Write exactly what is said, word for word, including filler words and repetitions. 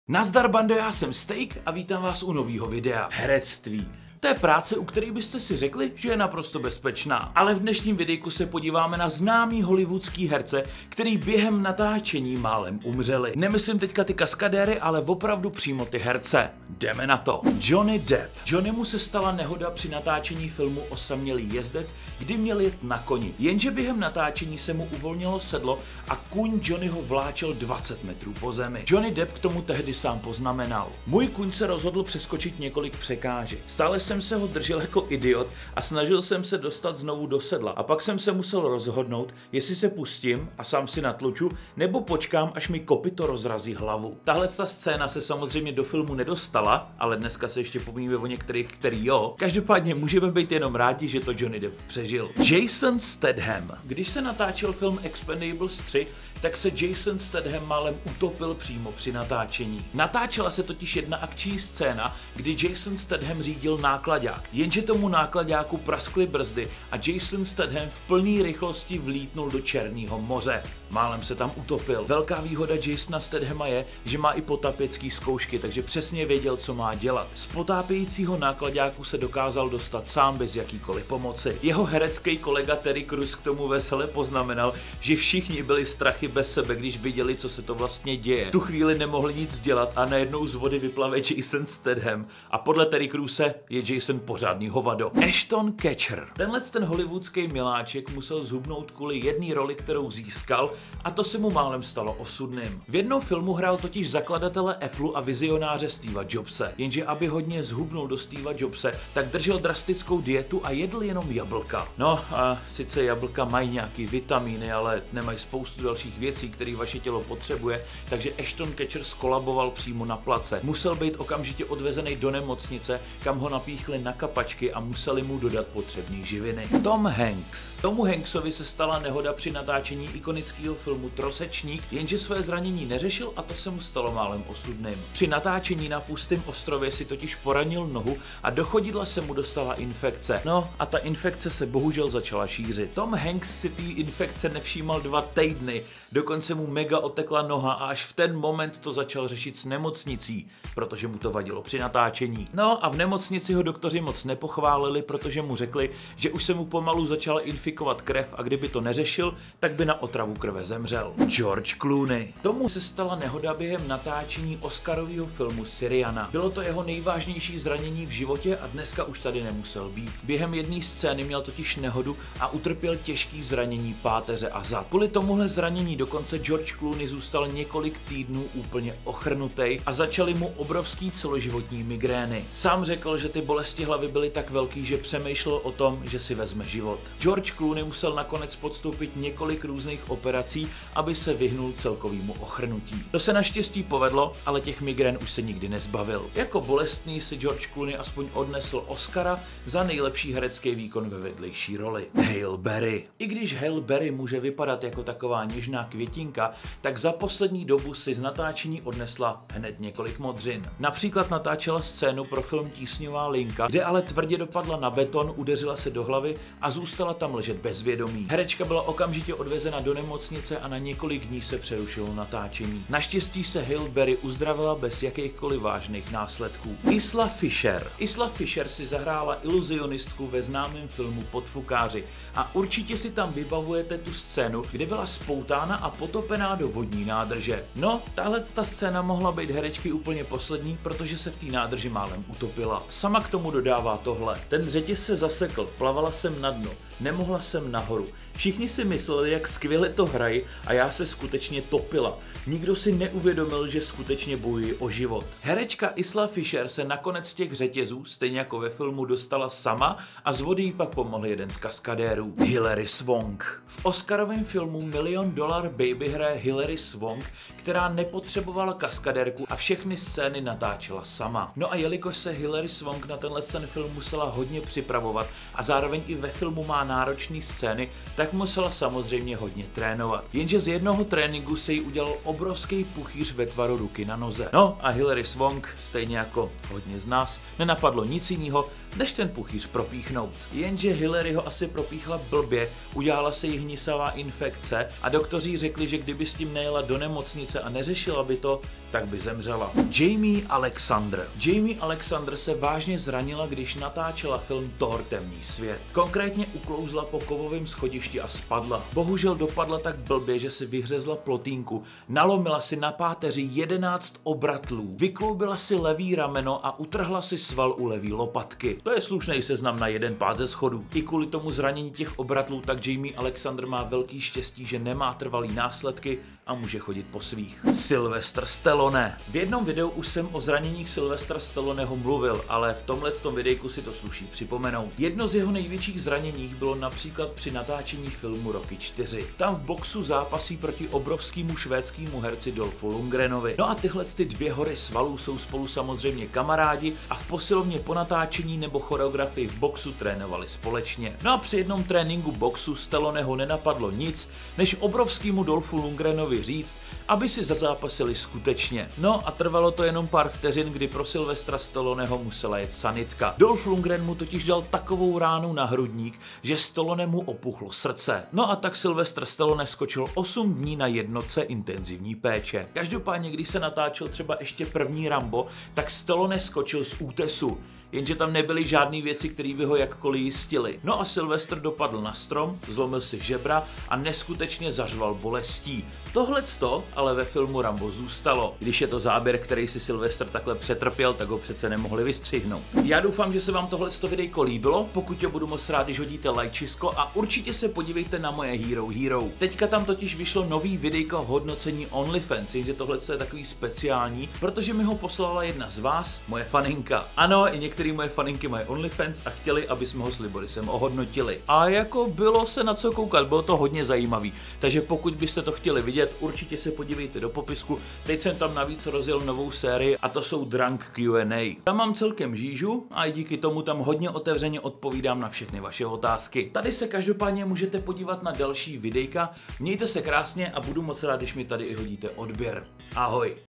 Nazdar bando, já jsem Steak a vítám vás u nového videa. Herectví. To je práce, u které byste si řekli, že je naprosto bezpečná. Ale v dnešním videjku se podíváme na známý hollywoodský herce, který během natáčení málem umřeli. Nemyslím teďka ty kaskadéry, ale opravdu přímo ty herce. Jdeme na to. Johnny Depp. Johnnymu se stala nehoda při natáčení filmu Osamělý jezdec, kdy měl jet na koni. Jenže během natáčení se mu uvolnilo sedlo a kůň Johnnyho vláčel dvacet metrů po zemi. Johnny Depp k tomu tehdy sám poznamenal: můj kůň se rozhodl přeskočit několik překážek. Stále jsem se ho držel jako idiot a snažil jsem se dostat znovu do sedla. A pak jsem se musel rozhodnout, jestli se pustím a sám si natluču, nebo počkám, až mi kopyto rozrazí hlavu. Tahle ta scéna se samozřejmě do filmu nedostala, ale dneska se ještě povíme o některých, který jo. Každopádně můžeme být jenom rádi, že to Johnny Depp přežil. Jason Statham. Když se natáčel film Expendables tři, tak se Jason Statham málem utopil přímo při natáčení. Natáčela se totiž jedna akční scéna, kdy Jason Statham řídil nákladák, jenže tomu nákladáku praskly brzdy a Jason Statham v plné rychlosti vlítnul do Černého moře. Málem se tam utopil. Velká výhoda Jasona Stathama je, že má i potápěcký zkoušky, takže přesně věděl, co má dělat. Z potápějícího nákladáku se dokázal dostat sám bez jakýkoliv pomoci. Jeho herecký kolega Terry Crews k tomu vesele poznamenal, že všichni byli strachy bez sebe, když viděli, co se to vlastně děje. Tu chvíli nemohli nic dělat a najednou z vody vyplave Jason Statham. A podle Terry Crewse je Jason pořádný hovado. Ashton Kutcher. Tenhle ten hollywoodský miláček musel zhubnout kvůli jedné roli, kterou získal, a to se mu málem stalo osudným. V jednom filmu hrál totiž zakladatele Apple a vizionáře Steva Jobse. Jenže aby hodně zhubnul do Steva Jobse, tak držel drastickou dietu a jedl jenom jablka. No a sice jablka mají nějaký vitamíny, ale nemají spoustu dalších věcí, které vaše tělo potřebuje, takže Ashton Kutcher skolaboval přímo na place. Musel být okamžitě odvezený do nemocnice, kam ho napíchli na kapačky a museli mu dodat potřebné živiny. Tom Hanks. Tomu Hanksovi se stala nehoda při natáčení ikonického filmu Trosečník, jenže své zranění neřešil a to se mu stalo málem osudným. Při natáčení na pustém ostrově si totiž poranil nohu a do chodidla se mu dostala infekce. No a ta infekce se bohužel začala šířit. Tom Hanks si té infekce nevšímal dva týdny, dokonce mu mega otekla noha a až v ten moment to začal řešit s nemocnicí, protože mu to vadilo při natáčení. No a v nemocnici ho doktoři moc nepochválili, protože mu řekli, že už se mu pomalu začala infikovat krev a kdyby to neřešil, tak by na otravu krve zemřel. George Clooney. Tomu se stala nehoda během natáčení Oscarového filmu Syriana. Bylo to jeho nejvážnější zranění v životě a dneska už tady nemusel být. Během jedné scény měl totiž nehodu a utrpěl těžký zranění páteře a zad. Kvůli tomuhle zranění dokonce George Clooney zůstal několik týdnů úplně ochrnutý a začaly mu obrovský celoživotní migrény. Sám řekl, že ty bolesti hlavy byly tak velký, že přemýšlel o tom, že si vezme život. George Clooney musel nakonec podstoupit několik různých operací, aby se vyhnul celkovému ochrnutí. To se naštěstí povedlo, ale těch migrén už se nikdy nezbavil. Jako bolestný si George Clooney aspoň odnesl Oscara za nejlepší herecký výkon ve vedlejší roli. Halle Berry. I když Halle Berry může vypadat jako taková něžná květinka, tak za poslední dobu si z natáčení odnesla hned několik modřin. Například natáčela scénu pro film Tísňová linka, kde ale tvrdě dopadla na beton, udeřila se do hlavy a zůstala tam ležet bez vědomí. Herečka byla okamžitě odvezena do nemocnice a na několik dní se přerušilo natáčení. Naštěstí se Halle Berry uzdravila bez jakýchkoliv vážných následků. Isla Fisher. Isla Fisher si zahrála iluzionistku ve známém filmu Podfukáři a určitě si tam vybavujete tu scénu, kde byla spoutána a potopená do vodní nádrže. No, tahle ta scéna mohla být herečky úplně poslední, protože se v té nádrži málem utopila. Sama k tomu dodává tohle. Ten řetěz se zasekl, plavala jsem na dno, nemohla jsem nahoru. Všichni si mysleli, jak skvěle to hrají a já se skutečně topila. Nikdo si neuvědomil, že skutečně bojuji o život. Herečka Isla Fisher se nakonec z těch řetězů, stejně jako ve filmu, dostala sama a z vody jí pak pomohl jeden z kaskadérů. Hilary Swank. V Oscarovém filmu Million Dollar Baby hraje Hilary Swank, která nepotřebovala kaskadérku a všechny scény natáčela sama. No a jelikož se Hilary Swank na tenhle ten film musela hodně připravovat a zároveň i ve filmu má náročné scény, tak musela samozřejmě hodně trénovat. Jenže z jednoho tréninku se jí udělal obrovský puchýř ve tvaru ruky na noze. No a Hilary Swank, stejně jako hodně z nás, nenapadlo nic jiného, než ten puchýř propíchnout. Jenže Hilary ho asi propíchla blbě, udělala se jí hnisavá infekce a doktoři řekli, že kdyby s tím nejela do nemocnice a neřešila by to, tak by zemřela. Jamie Alexander. Jamie Alexander se vážně zranila, když natáčela film Thor Temný svět. Konkrétně uklouzla po kovovém schodišti a spadla. Bohužel dopadla tak blbě, že si vyhřezla plotínku, nalomila si na páteři jedenáct obratlů, vykloubila si levý rameno a utrhla si sval u levý lopatky. To je slušný seznam na jeden pád ze schodů. I kvůli tomu zranění těch obratlů tak Jamie Alexander má velký štěstí, že nemá trvalý následky a může chodit po svých. Sylvester Stallone. V jednom videu už jsem o zraněních Sylvestra Stalloneho mluvil, ale v tomhle tom videjku si to sluší připomenout. Jedno z jeho největších zraněních bylo například při natáčení filmu Rocky čtyři. Tam v boxu zápasí proti obrovskému švédskému herci Dolfu Lundgrenovi. No a tyhle ty dvě hory svalů jsou spolu samozřejmě kamarádi a v posilovně po natáčení nebo choreografii v boxu trénovali společně. No a při jednom tréninku boxu Stalloneho nenapadlo nic, než obrovskému Dolfu Lundgrenovi říct, aby si zazápasili skutečně. No a trvalo to jenom pár vteřin, kdy pro Sylvestra Stalloneho musela jet sanitka. Dolph Lundgren mu totiž dal takovou ránu na hrudník, že Stallone mu opuchlo srdce. No a tak Sylvester Stallone skočil osm dní na jednotce intenzivní péče. Každopádně, když se natáčel třeba ještě první Rambo, tak Stallone skočil z útesu. Jenže tam nebyly žádné věci, které by ho jakkoliv jistily. No a Sylvester dopadl na strom, zlomil si žebra a neskutečně zařval bolestí. Tohleto ale ve filmu Rambo zůstalo. Když je to záběr, který si Sylvester takhle přetrpěl, tak ho přece nemohli vystřihnout. Já doufám, že se vám tohleto videjko líbilo, pokud tě budu moc rád, když hodíte lajčisko a určitě se podívejte na moje Hero Hero. Teďka tam totiž vyšlo nový videjko hodnocení OnlyFans, jenže tohle je takový speciální, protože mi ho poslala jedna z vás, moje faninka. Ano, i některé moje faninky mají OnlyFans a chtěli, aby jsme ho s Liborisem ohodnotili. A jako bylo se na co koukat, bylo to hodně zajímavý. Takže pokud byste to chtěli vidět, určitě se podívejte do popisku. Teď jsem tam navíc rozjel novou sérii a to jsou Drunk Q and A. Tam mám celkem žížu a i díky tomu tam hodně otevřeně odpovídám na všechny vaše otázky. Tady se každopádně můžete podívat na další videjka. Mějte se krásně a budu moc rád, když mi tady i hodíte odběr. Ahoj.